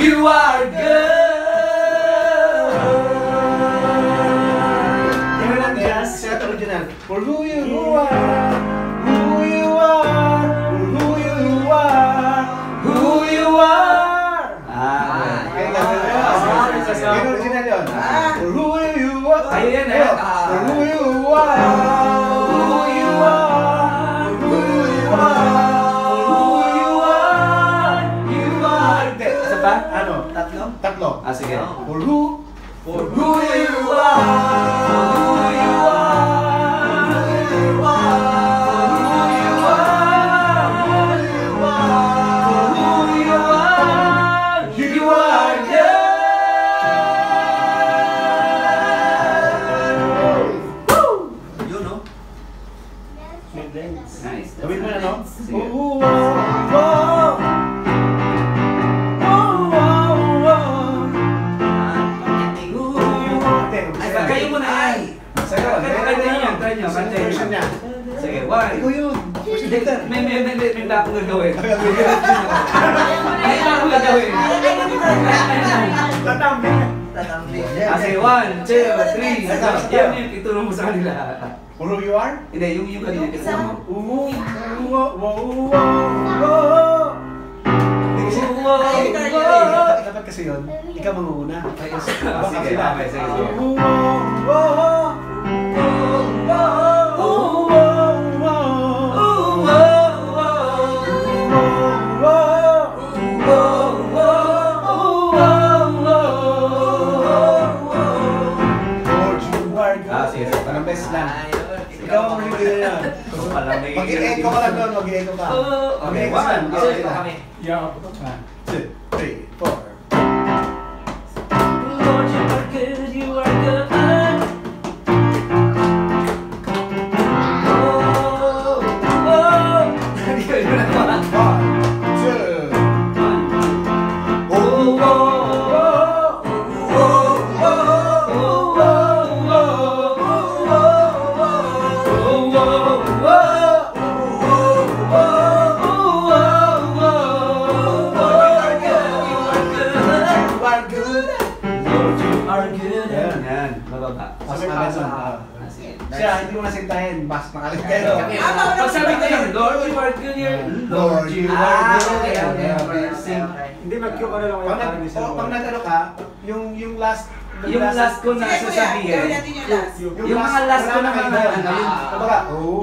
You are good. Yan lang jazz. Set original. For who you are, who you are, who you are, who you are. Kaya yan original yun. For who you are. Ayun For who you are, who you are, who you are, you are. Isa pa? Ano? Tatlo. Sige. For who you are, who you Nice. Gawin mo na, no? Sige. Ay, kayo muna ay. Sa'yo, Try nyo. version niya. Sige, one. Ikaw yun. May akong gagawin. May akong gagawin. Tatambing. Sige, 1, 2, 3. Yan yung itulong mo sa kanila. For who you are? Hindi, yung kanina kasama mo. Dapat kasi yun, ikaw manguna. Sige, okay, sige. Sige. Parang best lang. Ikaw ang review na yan. Mag-i-echo ka lang doon, mag-i-echo ka. Okay, 1, 2, 3. Yeah. 1, 2, 3, 4. Lord, you are good, you are good. Siya, hindi mo nasintahin. Mas makalit kayo. Pag sabi ko yun, Lord, you are good here. Lord, you are good. Hindi mag-cue ka na lang Pag nag-ano ka, yung last ko na sasabihin. Yung mga last ko na mga ano. Kumbaga,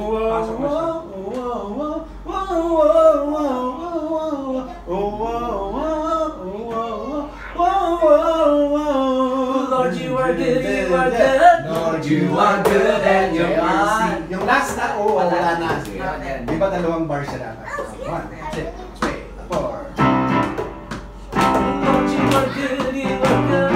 Lord, you are good, you are good. Lord, you are good and your mercy. Yung last na, wala na. Di ba dalawang bar siya dapat? 1, 2, 3, 4. Lord, you are good, you are good.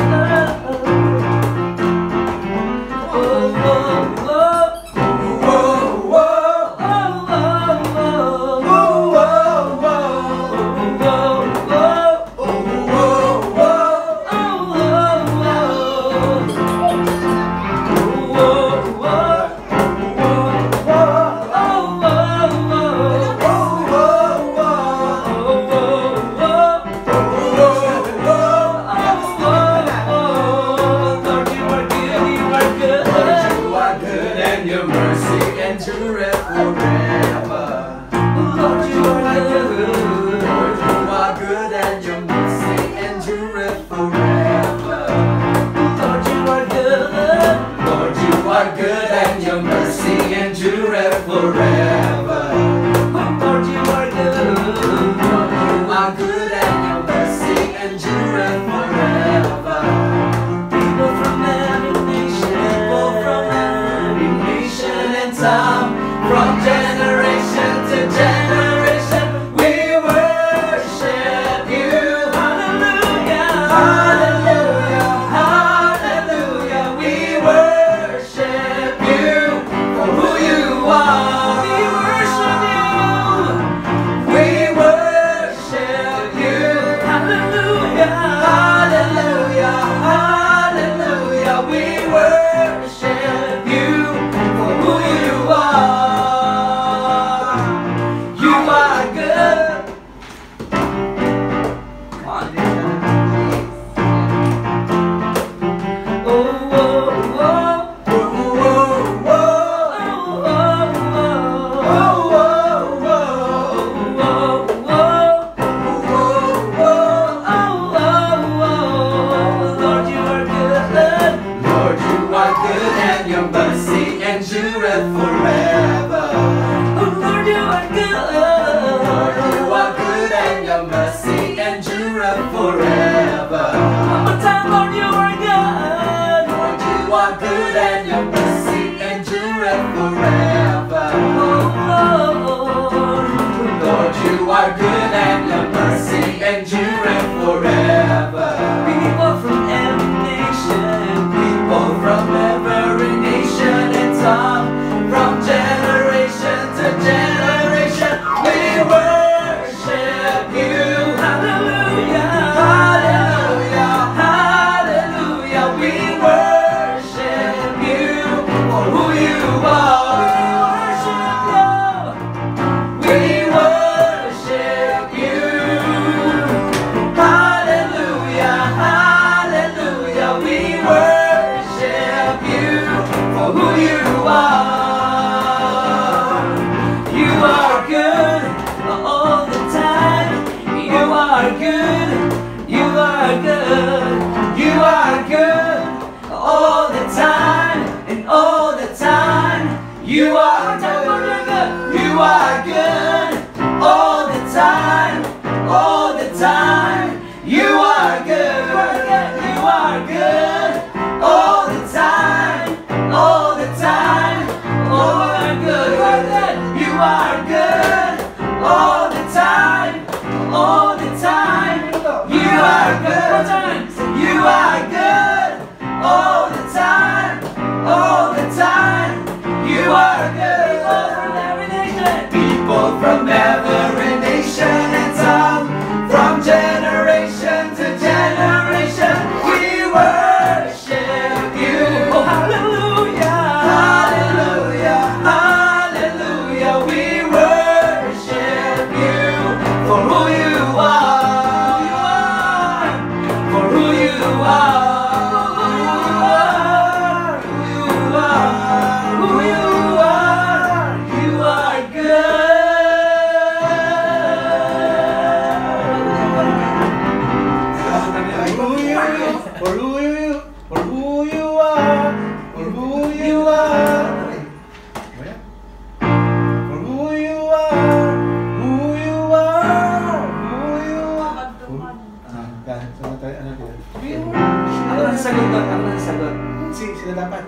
reign forever. One more time, Lord, you are good. Lord, you are good and your mercy endureth forever. Lord, you are good and your mercy endureth forever. People from every nation, People from every nation and tongue, from generation to generation, we worship you. hallelujah, Hallelujah, hallelujah, we worship you for who you are. We worship you. Hallelujah, hallelujah, we worship you for who you are. You are good all the time. You are good. You are good. You are good all the time, and all the time. You are good. You are good all the time, all the time. You are good. You are good all the time, all the time. Oh, you are good. You are good all the time, all the time. You are good. You are good all the time, all the time. You are good. People from every nation and tongue, from generation to generation, we worship you. Oh, hallelujah, Hallelujah, hallelujah, we worship you for who you are, for who you are, who you are, who you are. You are good. For who you are, for who you are. For who you are, who you are, who you are. Ako nang sagot doon, ako nang sagot. Sila dapat.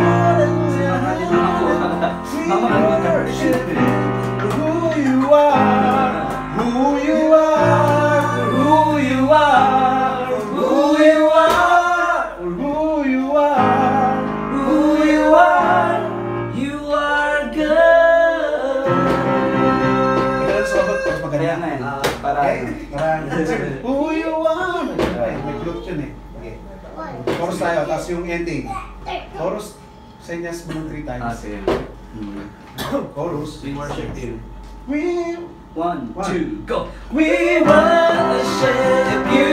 Mama, Who you are, who you are, who you are, who you are, who you are, who you are. you are good. Kaya nga eh, para Who you are. May group yun eh. Okay. Chorus tayo, tapos yung ending. Chorus, senyas mo ng 3 times. sige. Chorus. We worship you. We 1, 2, go. We worship you.